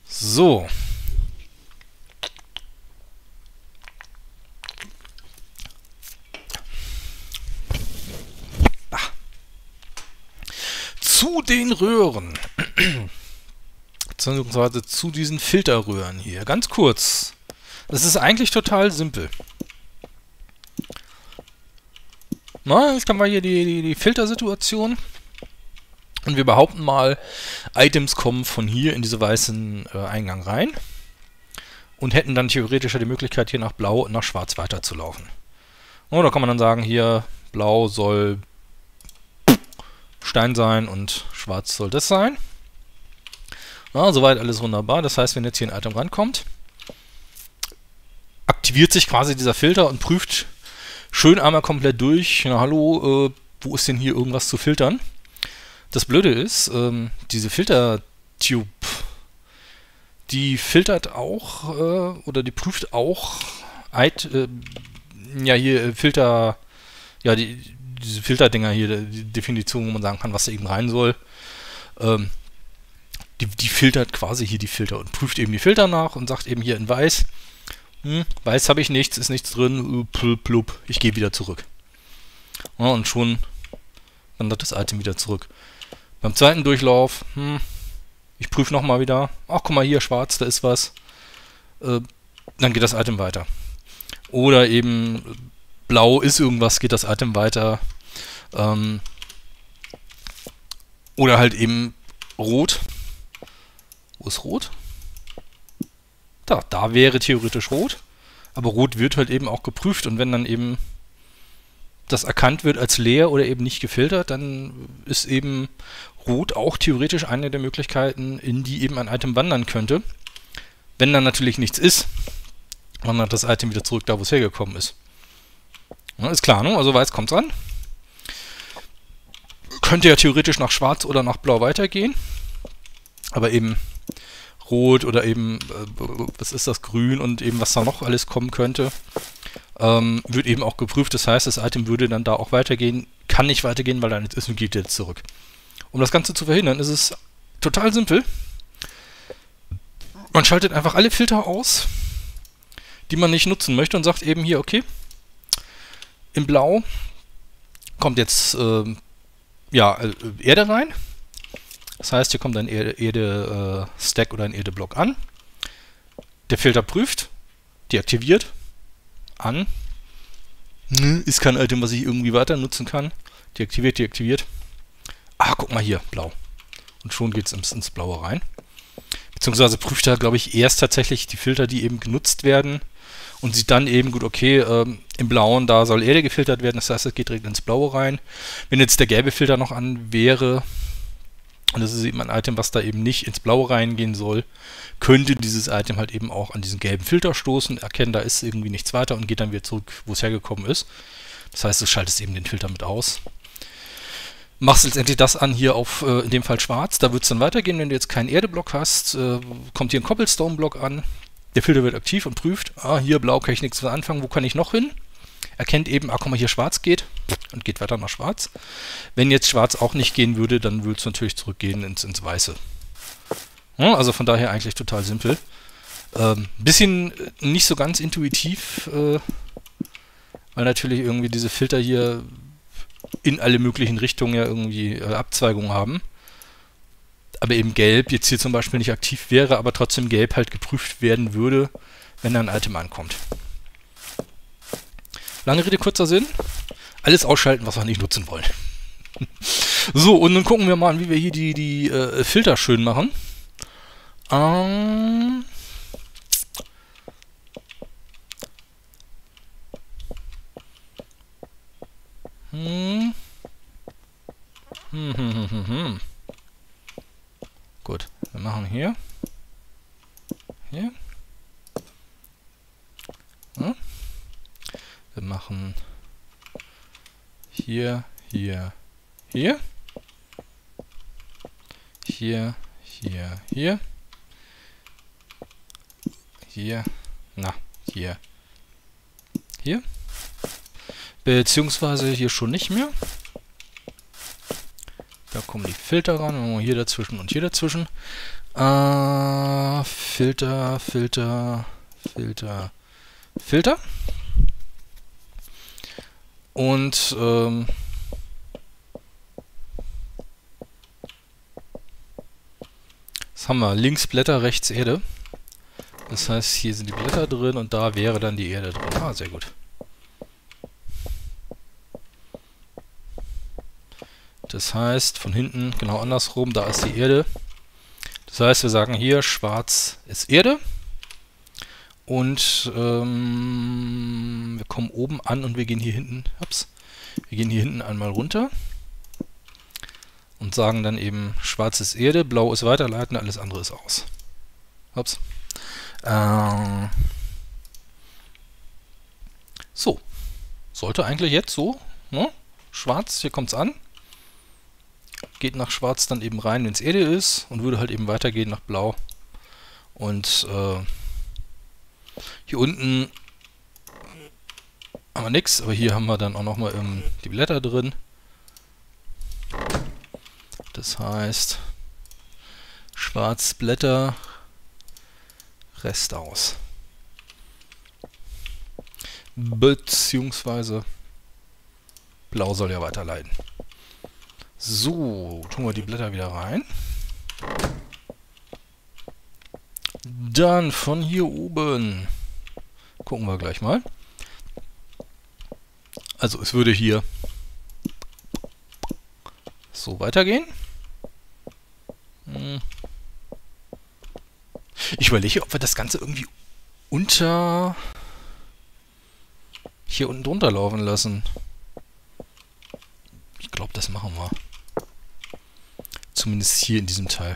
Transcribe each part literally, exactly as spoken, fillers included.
So. Ah. Zu den Röhren. Beziehungsweise zu diesen Filterröhren hier. Ganz kurz. Das ist eigentlich total simpel. Na, jetzt haben wir hier die, die, die Filtersituation. Und wir behaupten mal, Items kommen von hier in diese weißen äh, Eingang rein. Und hätten dann theoretisch die Möglichkeit, hier nach Blau und nach Schwarz weiterzulaufen. Und da kann man dann sagen, hier Blau soll Stein sein und Schwarz soll das sein. Ja, soweit alles wunderbar. Das heißt, wenn jetzt hier ein Item rankommt, aktiviert sich quasi dieser Filter und prüft schön einmal komplett durch. Na hallo, äh, wo ist denn hier irgendwas zu filtern? Das Blöde ist, ähm, diese Filter-Tube, die filtert auch, äh, oder die prüft auch, Eit, äh, ja hier Filter, ja die, diese Filterdinger hier, die Definition, wo man sagen kann, was da eben rein soll, ähm, die, die filtert quasi hier die Filter und prüft eben die Filter nach und sagt eben hier in Weiß, hm, Weiß habe ich nichts, ist nichts drin, plup, plup, ich gehe wieder zurück. Ja, und schon wandert das Item wieder zurück. Beim zweiten Durchlauf, hm, ich prüfe nochmal wieder, ach guck mal hier, schwarz, da ist was, äh, dann geht das Item weiter. Oder eben blau ist irgendwas, geht das Item weiter. Ähm, oder halt eben rot. Wo ist rot? Da, da wäre theoretisch rot, aber rot wird halt eben auch geprüft und wenn dann eben das erkannt wird als leer oder eben nicht gefiltert, dann ist eben rot auch theoretisch eine der Möglichkeiten, in die eben ein Item wandern könnte. Wenn dann natürlich nichts ist, wandert das Item wieder zurück da, wo es hergekommen ist. Ja, ist klar, ne? Also Weiß kommt ran. Könnte ja theoretisch nach Schwarz oder nach Blau weitergehen, aber eben Rot oder eben, äh, was ist das, Grün und eben was da noch alles kommen könnte, ähm, wird eben auch geprüft. Das heißt, das Item würde dann da auch weitergehen, kann nicht weitergehen, weil da nichts ist und geht jetzt zurück. Um das Ganze zu verhindern, ist es total simpel. Man schaltet einfach alle Filter aus, die man nicht nutzen möchte und sagt eben hier, okay, in Blau kommt jetzt äh, ja, Erde rein. Das heißt, hier kommt ein Erde-Stack äh, oder ein Erde-Block an. Der Filter prüft, deaktiviert, an. Ist kein Item, was ich irgendwie weiter nutzen kann. Deaktiviert, deaktiviert. Ah, guck mal hier, blau. Und schon geht es ins, ins Blaue rein. Beziehungsweise prüft er, glaube ich, erst tatsächlich die Filter, die eben genutzt werden. Und sieht dann eben, gut, okay, ähm, im Blauen, da soll Erde gefiltert werden. Das heißt, es geht direkt ins Blaue rein. Wenn jetzt der gelbe Filter noch an wäre, und das ist eben ein Item, was da eben nicht ins Blaue reingehen soll, könnte dieses Item halt eben auch an diesen gelben Filter stoßen, erkennen, da ist irgendwie nichts weiter und geht dann wieder zurück, wo es hergekommen ist. Das heißt, du schaltest eben den Filter mit aus. Machst letztendlich das an hier auf, äh, in dem Fall schwarz, da wird es dann weitergehen, wenn du jetzt keinen Erdeblock hast, äh, kommt hier ein Cobblestone-Block an, der Filter wird aktiv und prüft, ah, hier blau kann ich nichts mehr anfangen, wo kann ich noch hin? Erkennt eben, ah, guck mal, hier schwarz geht und geht weiter nach schwarz. Wenn jetzt schwarz auch nicht gehen würde, dann würde es natürlich zurückgehen ins, ins Weiße. Ja, also von daher eigentlich total simpel. Ähm, bisschen nicht so ganz intuitiv, äh, weil natürlich irgendwie diese Filter hier in alle möglichen Richtungen ja irgendwie äh, Abzweigungen haben. Aber eben gelb jetzt hier zum Beispiel nicht aktiv wäre, aber trotzdem gelb halt geprüft werden würde, wenn da ein Item ankommt. Lange Rede, kurzer Sinn. Alles ausschalten, was wir nicht nutzen wollen. So, und dann gucken wir mal an, wie wir hier die, die äh, Filter schön machen. Ähm hm. Hm, hm, hm, hm, hm. Gut, wir machen hier. Hier. Hm. Wir machen hier, hier, hier. Hier, hier, hier. Hier, na, hier. Hier. Beziehungsweise hier schon nicht mehr. Da kommen die Filter ran, hier dazwischen und hier dazwischen. Äh, Filter, Filter, Filter, Filter. Und ähm, was haben wir? Links Blätter, rechts Erde. Das heißt, hier sind die Blätter drin und da wäre dann die Erde drin. Ah, sehr gut. Das heißt, von hinten genau andersrum, da ist die Erde. Das heißt, wir sagen hier, schwarz ist Erde. Und ähm, wir kommen oben an und wir gehen hier hinten, ups, wir gehen hier hinten einmal runter. Und sagen dann eben, schwarz ist Erde, blau ist weiterleiten, alles andere ist aus. Ups. Äh, so. Sollte eigentlich jetzt so, ne? Schwarz, hier kommt es an. Geht nach schwarz dann eben rein, wenn es Erde ist. Und würde halt eben weitergehen nach blau. Und äh, hier unten haben wir nichts, aber hier haben wir dann auch nochmal ähm, die Blätter drin. Das heißt, schwarz Blätter, Rest aus. Beziehungsweise blau soll ja weiterleiten. So, tun wir die Blätter wieder rein. Dann von hier oben gucken wir gleich mal. Also es würde hier so weitergehen. Hm. Ich überlege, ob wir das Ganze irgendwie unter hier unten drunter laufen lassen. Ich glaube, das machen wir. Zumindest hier in diesem Teil.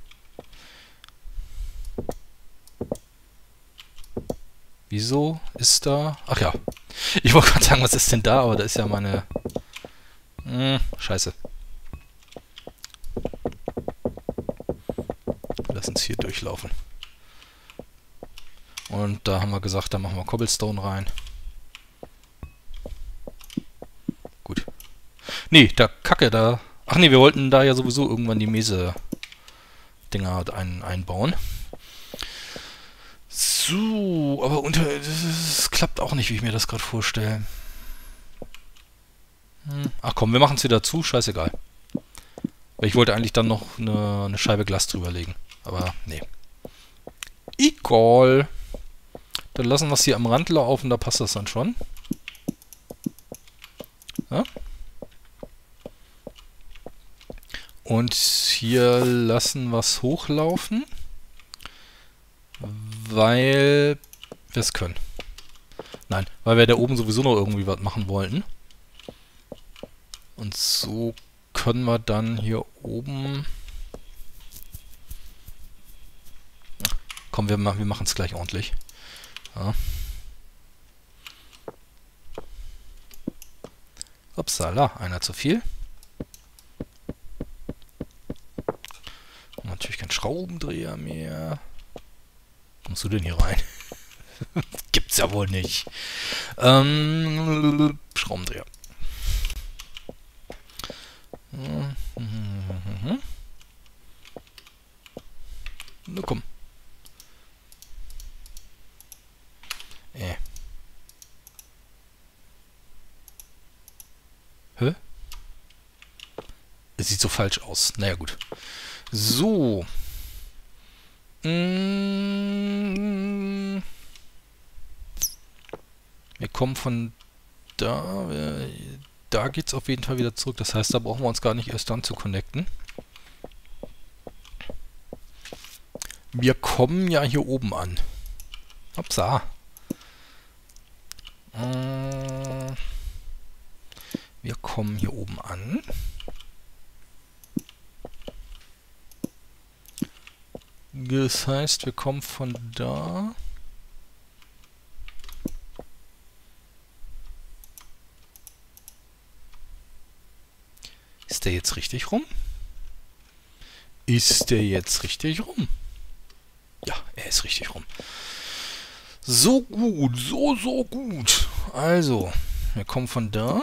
Wieso ist da... Ach ja. Ich wollte gerade sagen, was ist denn da? Aber da ist ja meine... Hm, scheiße. Lass uns hier durchlaufen. Und da haben wir gesagt, da machen wir Cobblestone rein. Gut. Nee, da Kacke, da... Ach nee, wir wollten da ja sowieso irgendwann die Mese-Dinger ein, einbauen. So, aber unter... Das klappt auch nicht, wie ich mir das gerade vorstelle. Hm. Ach komm, wir machen es wieder zu, scheißegal. Weil ich wollte eigentlich dann noch eine, eine Scheibe Glas drüber legen. Aber nee. Egal. Dann lassen wir es hier am Rand laufen, da passt das dann schon. Ja? Und hier lassen wir es hochlaufen. Weil wir es können. Nein, weil wir da oben sowieso noch irgendwie was machen wollten. Und so können wir dann hier oben... Komm, wir, wir machen es gleich ordentlich. Ja. Upsala, einer zu viel. Und natürlich kein Schraubendreher mehr. Kommst du denn hier rein? Gibt's ja wohl nicht. Ähm, Schraubendreher. Na komm. Äh. Hä? Es sieht so falsch aus. Naja, gut. So. Mm. Wir kommen von da. Da geht es auf jeden Fall wieder zurück. Das heißt, da brauchen wir uns gar nicht erst dann zu connecten. Wir kommen ja hier oben an. Upsa. Äh, wir kommen hier oben an. Das heißt, wir kommen von da. Ist der jetzt richtig rum? Ist der jetzt richtig rum? Ja, er ist richtig rum. So gut, so, so gut. Also, wir kommen von da.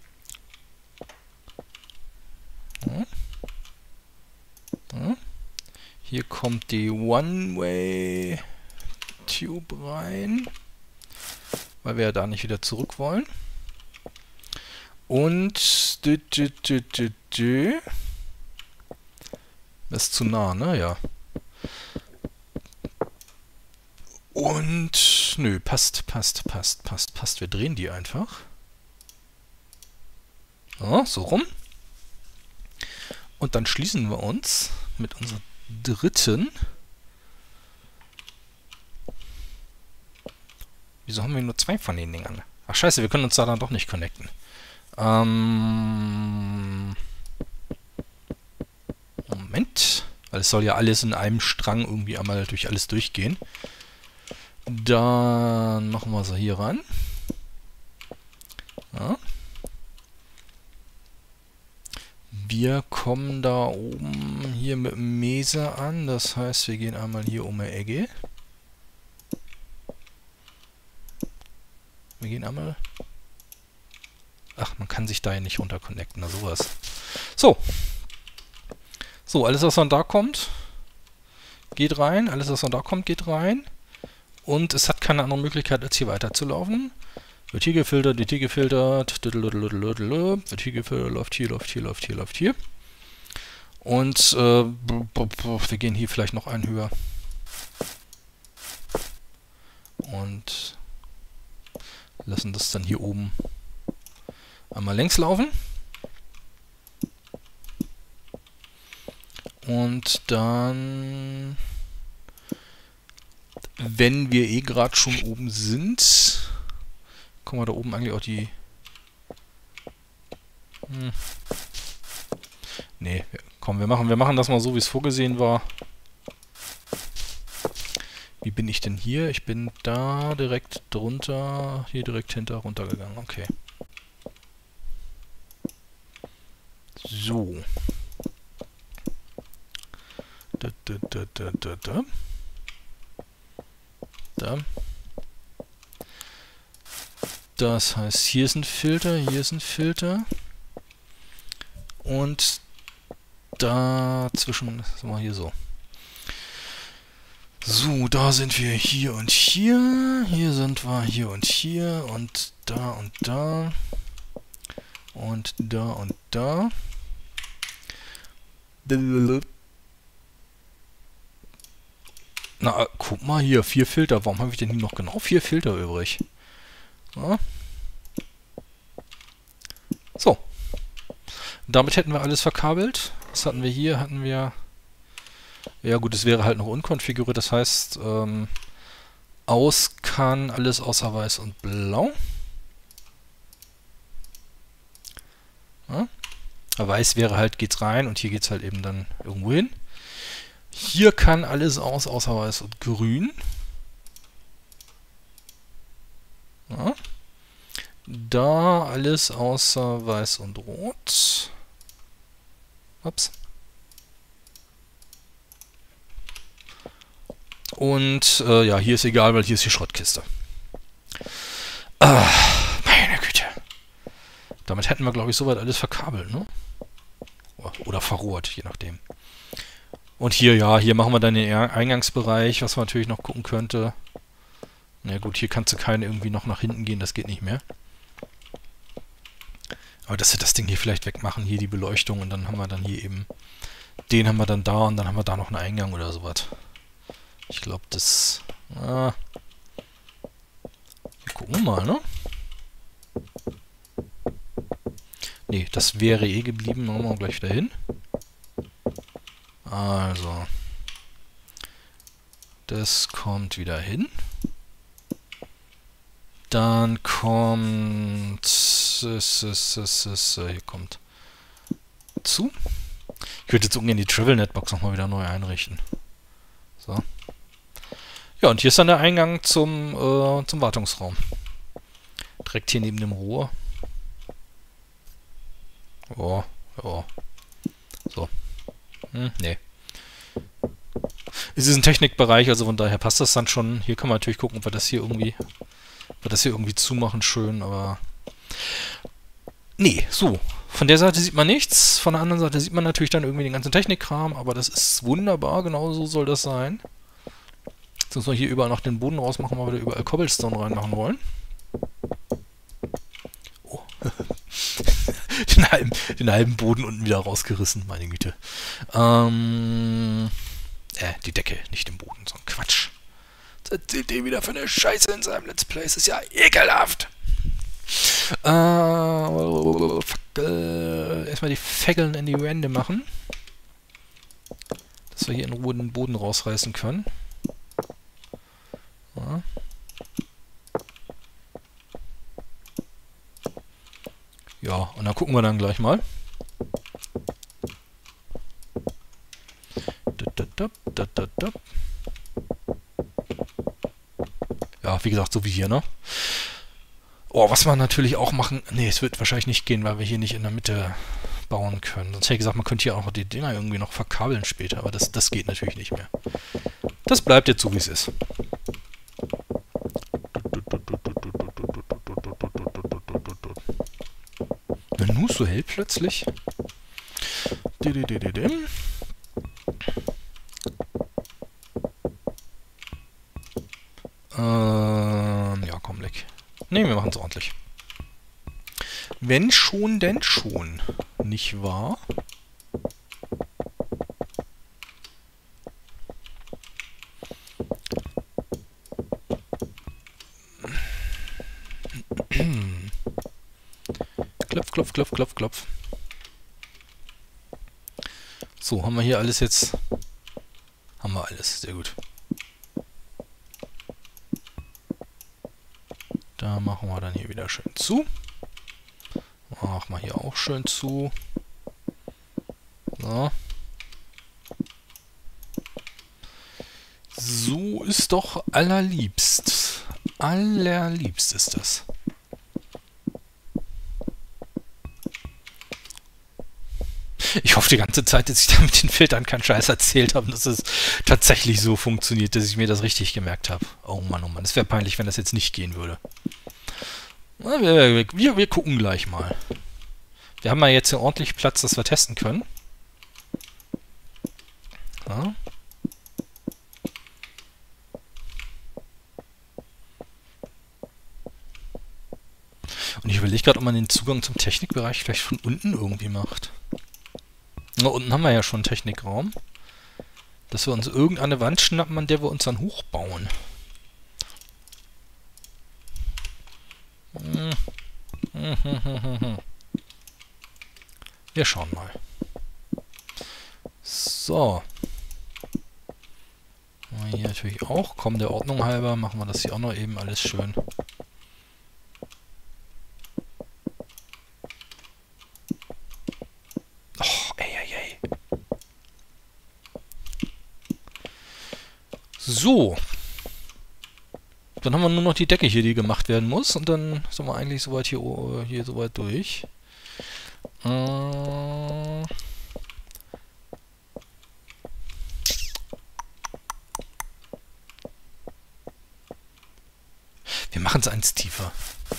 Ja. Ja. Hier kommt die One-Way Tube rein, weil wir ja da nicht wieder zurück wollen. Und dü, dü, dü, dü, dü. Das ist zu nah, ne? Ja. Und nö, passt, passt, passt, passt, passt. Wir drehen die einfach. So, so rum. Und dann schließen wir uns mit unserer dritten. Wieso haben wir nur zwei von den Dingern? Ach scheiße, wir können uns da dann doch nicht connecten. Ähm Moment. Weil es soll ja alles in einem Strang irgendwie einmal durch alles durchgehen. Dann machen wir sie hier ran. Ja. Wir kommen da oben hier mit dem Mese an. Das heißt, wir gehen einmal hier um die Ecke. Wir gehen einmal... Ach, man kann sich da ja nicht runter connecten, na sowas. So. So, alles was von da kommt, geht rein. Alles was von da kommt, geht rein. Und es hat keine andere Möglichkeit, als hier weiterzulaufen. Wird hier gefiltert, wird hier gefiltert, wird hier gefiltert, läuft hier, läuft hier, läuft hier, läuft hier. Und äh, wir gehen hier vielleicht noch einen höher. Und lassen das dann hier oben einmal längs laufen. Und dann, wenn wir eh gerade schon oben sind, kommen wir da oben eigentlich auch die... Hm. Nee, komm, wir machen, wir machen das mal so, wie es vorgesehen war. Wie bin ich denn hier? Ich bin da direkt drunter, hier direkt hinter runtergegangen. Okay. So. Da, da, da, da, da, da. Da. Das heißt, hier ist ein Filter, hier ist ein Filter. Und dazwischen, sagen wir hier so. So, da sind wir hier und hier. Hier sind wir hier und hier. Und da und da. Und da und da. Na, guck mal hier, vier Filter. Warum habe ich denn hier noch genau vier Filter übrig? Ja. So. Damit hätten wir alles verkabelt. Was hatten wir hier? Hatten wir... Ja gut, es wäre halt noch unkonfiguriert. Das heißt, ähm, aus kann alles außer weiß und blau. Ja. Weiß wäre halt, geht's rein und hier geht's halt eben dann irgendwo hin. Hier kann alles aus, außer weiß und grün. Ja. Da alles außer weiß und rot. Ups. Und äh, ja, hier ist egal, weil hier ist die Schrottkiste. Ah, meine Güte. Damit hätten wir, glaube ich, soweit alles verkabelt, ne? Oder verrohrt, je nachdem. Und hier, ja, hier machen wir dann den Eingangsbereich, was man natürlich noch gucken könnte. Na gut, hier kannst du keine irgendwie noch nach hinten gehen, das geht nicht mehr. Aber dass wir das Ding hier vielleicht wegmachen, hier die Beleuchtung, und dann haben wir dann hier eben, den haben wir dann da und dann haben wir da noch einen Eingang oder sowas. Ich glaube, das... Ah, wir gucken mal, ne? Ne, das wäre eh geblieben. Machen wir gleich wieder hin. Also. Das kommt wieder hin. Dann kommt... Hier kommt... zu. Ich würde jetzt ungern die Travel-Netbox nochmal wieder neu einrichten. So. Ja, und hier ist dann der Eingang zum, äh, zum Wartungsraum. Direkt hier neben dem Rohr. Oh, ja. So. Hm, nee. Es ist ein Technikbereich, also von daher passt das dann schon. Hier kann man natürlich gucken, ob wir das hier irgendwie, ob wir das hier irgendwie zumachen, schön, aber... Nee, so. Von der Seite sieht man nichts, von der anderen Seite sieht man natürlich dann irgendwie den ganzen Technikkram, aber das ist wunderbar, genau so soll das sein. Jetzt müssen wir hier überall noch den Boden rausmachen, weil wir da überall Cobblestone reinmachen wollen. Oh. den, halben, den halben Boden unten wieder rausgerissen, meine Güte. Ähm, äh, die Decke, nicht den Boden, so ein Quatsch. Was erzählt ihr wieder für eine Scheiße in seinem Let's Play? Das ist ja ekelhaft. Äh, fuck, äh, erstmal die Fägeln in die Wände machen. Dass wir hier in Ruhe den Boden rausreißen können. Ja. Ja, und dann gucken wir dann gleich mal. Ja, wie gesagt, so wie hier, ne? Oh, was wir natürlich auch machen... Ne, es wird wahrscheinlich nicht gehen, weil wir hier nicht in der Mitte bauen können. Sonst hätte ich gesagt, man könnte hier auch noch die Dinger irgendwie noch verkabeln später. Aber das, das geht natürlich nicht mehr. Das bleibt jetzt so, wie es ist. Na, nur so hell plötzlich. Ähm, ja, komm, leck. Ne, wir machen es ordentlich. Wenn schon, denn schon. Nicht wahr? Klopf, klopf, klopf, klopf, klopf. So, haben wir hier alles jetzt... Haben wir alles, sehr gut. Da machen wir dann hier wieder schön zu. Machen wir hier auch schön zu. So. So ist doch allerliebst. Allerliebst ist das. Ich hoffe die ganze Zeit, dass ich da mit den Filtern keinen Scheiß erzählt habe, dass es tatsächlich so funktioniert, dass ich mir das richtig gemerkt habe. Oh Mann, oh Mann, es wäre peinlich, wenn das jetzt nicht gehen würde. Na, wir, wir, wir gucken gleich mal. Wir haben ja jetzt hier ordentlich Platz, dass wir testen können. Ja. Und ich überlege gerade, ob man den Zugang zum Technikbereich vielleicht von unten irgendwie macht. Na, unten haben wir ja schon einen Technikraum. Dass wir uns irgendeine Wand schnappen, an der wir uns dann hochbauen. Wir schauen mal. So. Hier natürlich auch. Komm, der Ordnung halber machen wir das hier auch noch eben alles schön. Och, ey, ey, ey. So. Dann haben wir nur noch die Decke hier, die gemacht werden muss. Und dann sind wir eigentlich soweit hier, hier soweit durch. Äh wir machen es eins tiefer.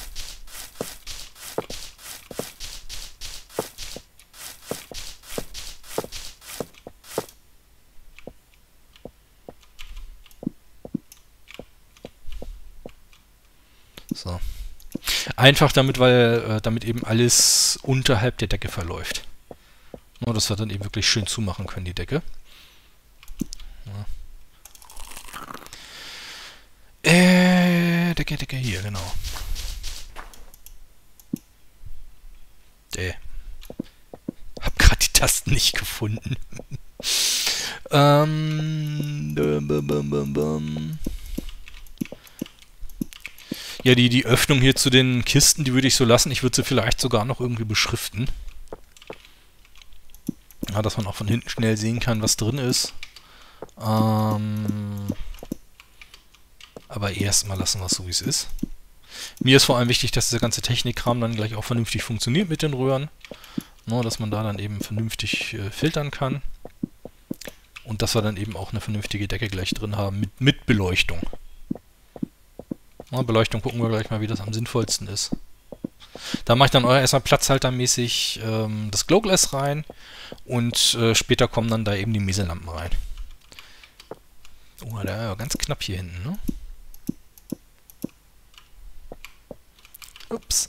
So. Einfach damit, weil äh, damit eben alles unterhalb der Decke verläuft. Nur, dass wir dann eben wirklich schön zumachen können, die Decke. Ja. Äh, Decke, Decke, hier, genau. Äh. Hab gerade die Tasten nicht gefunden. ähm, bum, bum, bum, bum. Ja, die, die Öffnung hier zu den Kisten, die würde ich so lassen. Ich würde sie vielleicht sogar noch irgendwie beschriften. Ja, dass man auch von hinten schnell sehen kann, was drin ist. Ähm, aber erstmal lassen wir es so, wie es ist. Mir ist vor allem wichtig, dass dieser ganze Technikkram dann gleich auch vernünftig funktioniert mit den Röhren. No, dass man da dann eben vernünftig äh, filtern kann. Und dass wir dann eben auch eine vernünftige Decke gleich drin haben mit, mit Beleuchtung. Na, Beleuchtung gucken wir gleich mal, wie das am sinnvollsten ist. Da mache ich dann erstmal platzhaltermäßig ähm, das Glow Glass rein und äh, später kommen dann da eben die Meselampen rein. Oh, da ja ganz knapp hier hinten, ne? Ups.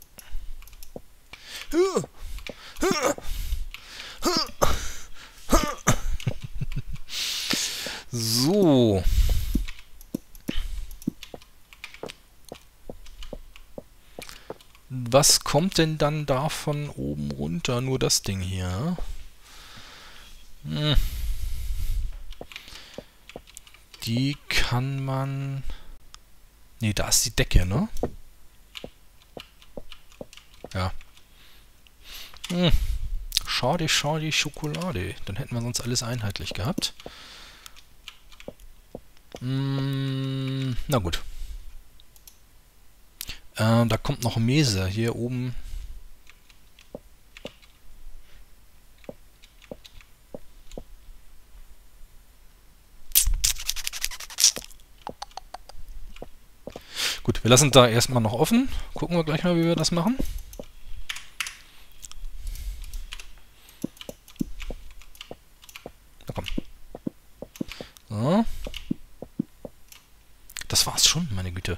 So. Was kommt denn dann da von oben runter? Nur das Ding hier. Hm. Die kann man... Ne, da ist die Decke, ne? Ja. Hm. Schade, schade, Schokolade. Dann hätten wir sonst alles einheitlich gehabt. Hm, na gut. Äh, da kommt noch Mese hier oben. Gut, wir lassen da erstmal noch offen. Gucken wir gleich mal, wie wir das machen. Na komm. So. Das war's schon, meine Güte.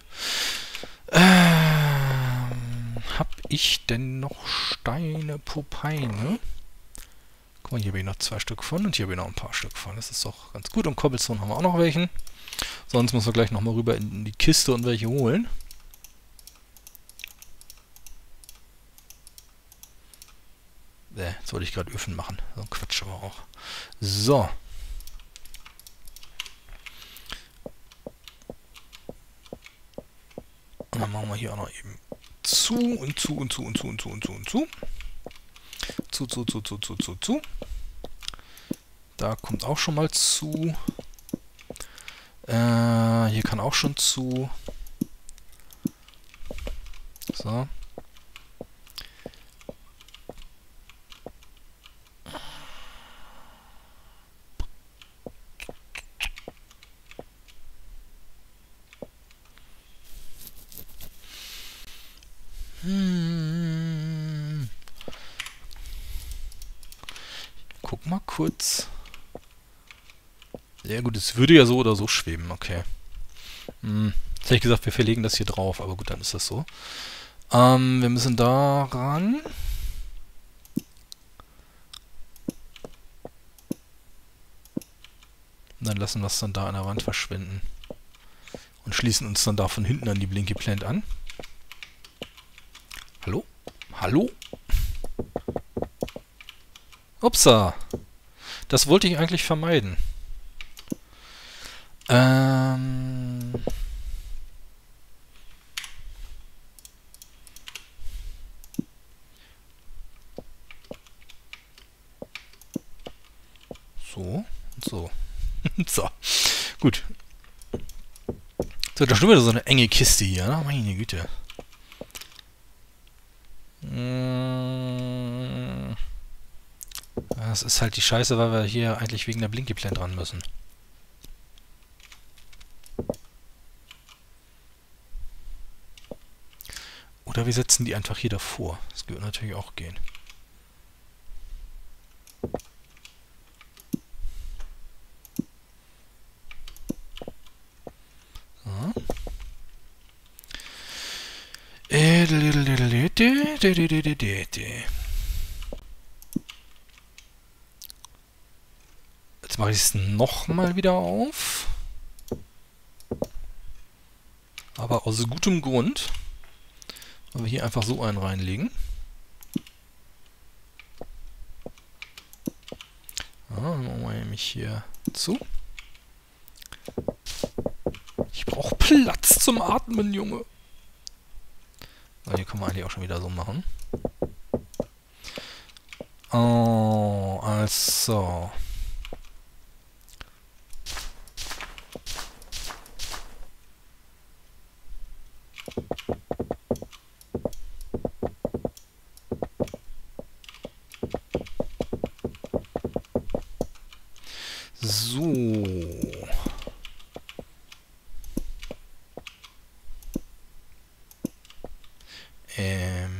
Ähm, hab ich denn noch Steine, Popeine? Guck mal, hier habe ich noch zwei Stück von und hier habe ich noch ein paar Stück von. Das ist doch ganz gut. Und Cobblestone haben wir auch noch welchen. Sonst müssen wir gleich nochmal rüber in die Kiste und welche holen. Äh, jetzt wollte ich gerade Öfen machen. So Quatsch aber auch. So. Und dann machen wir hier auch noch eben zu und zu und zu und zu und zu und zu und zu. Zu, zu, zu, zu, zu, zu, zu. Da kommt auch schon mal zu. Äh, hier kann auch schon zu. So. Hm. Guck mal kurz. Ja gut, es würde ja so oder so schweben, okay. Hm. Jetzt hätte ich gesagt, wir verlegen das hier drauf, aber gut, dann ist das so. Ähm, wir müssen da ran. Und dann lassen wir es dann da an der Wand verschwinden. Und schließen uns dann da von hinten an die Blinky Plant an. Hallo? Hallo? Upsa. Das wollte ich eigentlich vermeiden. Ähm... So und so. So. Gut. So, da ist schon wieder so eine enge Kiste hier, ne? Meine Güte. Das ist halt die Scheiße, weil wir hier eigentlich wegen der Blinky Plant ran müssen. Oder wir setzen die einfach hier davor. Das würde natürlich auch gehen. So. Jetzt mache ich es nochmal wieder auf. Aber aus gutem Grund. Weil wir hier einfach so einen reinlegen. Ja, dann machen wir nämlich hier zu. Ich brauche Platz zum Atmen, Junge. So, hier können wir eigentlich auch schon wieder so machen. Oh, also. So. Ähm.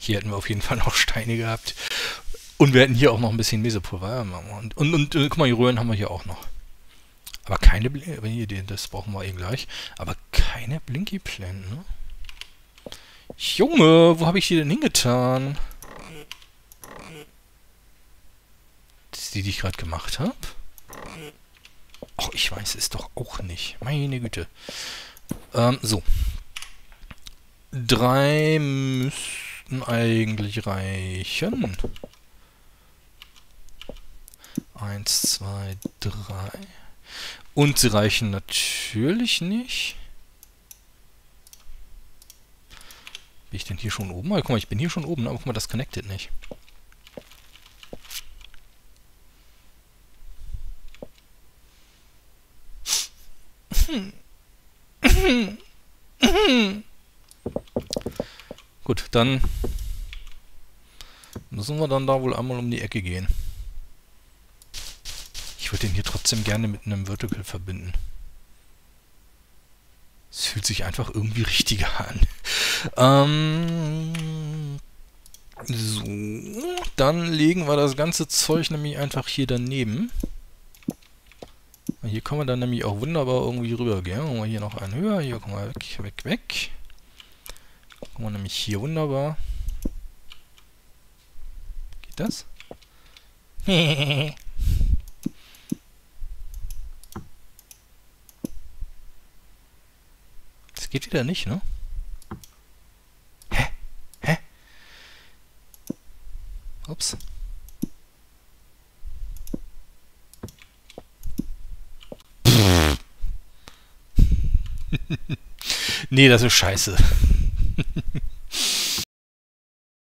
Hier hätten wir auf jeden Fall noch Steine gehabt. Und wir hätten hier auch noch ein bisschen Mesepulver. Und, und, und äh, guck mal, die Röhren haben wir hier auch noch. Aber keine Blinky, hier, das brauchen wir eben gleich. Aber keine Blinky-Pläne, ne? Junge, wo habe ich die denn hingetan? Das ist die, die ich gerade gemacht habe? Ach, ich weiß es doch auch nicht. Meine Güte. Ähm, so. Drei müssten eigentlich reichen. Eins, zwei, drei. Und sie reichen natürlich nicht. Bin ich denn hier schon oben? Ah, guck mal, ich bin hier schon oben, aber guck mal, das connectet nicht. Gut, dann müssen wir dann da wohl einmal um die Ecke gehen. Ich würde den hier trotzdem gerne mit einem Vertical verbinden. Es fühlt sich einfach irgendwie richtiger an. Ähm, so, dann legen wir das ganze Zeug nämlich einfach hier daneben. Hier können wir dann nämlich auch wunderbar irgendwie rüber gehen. Machen wir hier noch einen höher. Hier kommen wir weg, weg, weg. Kommen wir nämlich hier wunderbar. Geht das? Das geht wieder nicht, ne? Hä? Hä? Ups. Nee, das ist scheiße.